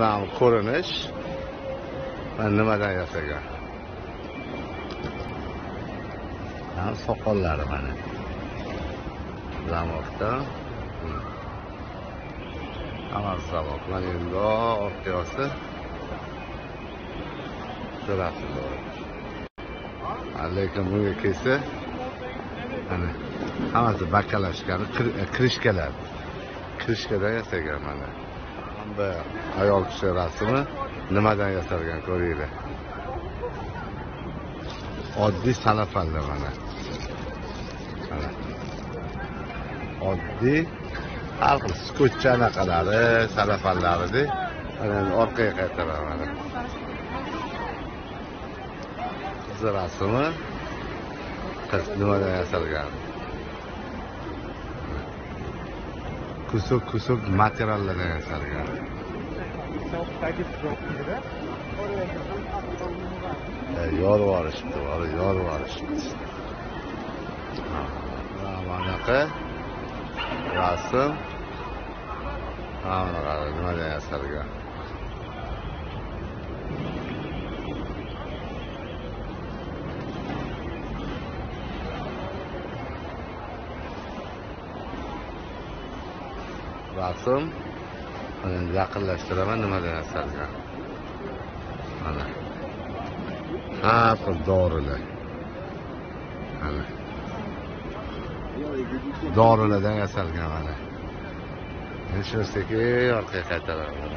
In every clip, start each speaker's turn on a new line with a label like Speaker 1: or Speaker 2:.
Speaker 1: Mana ko'rinish va nimadan yasagan? Mana soqollari mana. Zamoqda. Hammasi zamoq. Mana endi orqasi. Shurasi bor. Lekin bunga kelsa, mana hammasi bakalashgan, krishkalar. Krishkadan yasagan mana. Bu ayol kishi rasmi nimadan yasalgan ko'ringlar. Oddiy salafallar mana. Oddiy har xil skotcha anaqalari, salafallari mana orqaga qaytaraman. Qiz rasmi qiz nimadan yasalgan? Kusuk materiallardan yasalgan. Yorib olishibdi, yorib olishibdi. Manaqa rasm nimadan yasalgan? Rasm endi yaqinlashtiraman nimadan yasalgan? Mana. Har xil dorilar. Mana. Dorilardan yasalgan mana. Hech narsaga orqaga qaytaraman.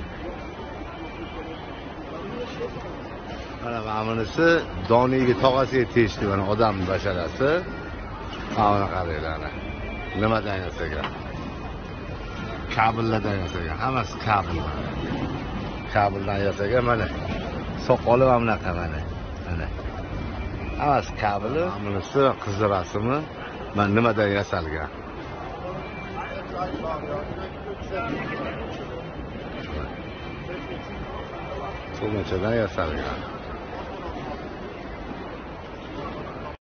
Speaker 1: Mana bunisi doniga tog'asiga tegishli mana odam basharasi. Mana qaranglar. Nimadan yasalgan? Kabellardan yasalgan. Hammasi kabel. Kabeldan yasalgan mana. Soqoli va bunaqa mana. Mana. Hammasi kabeli. Bunisi qiz rasmi. Mana nimadan yasalgan? Ko'machadan yasalgan.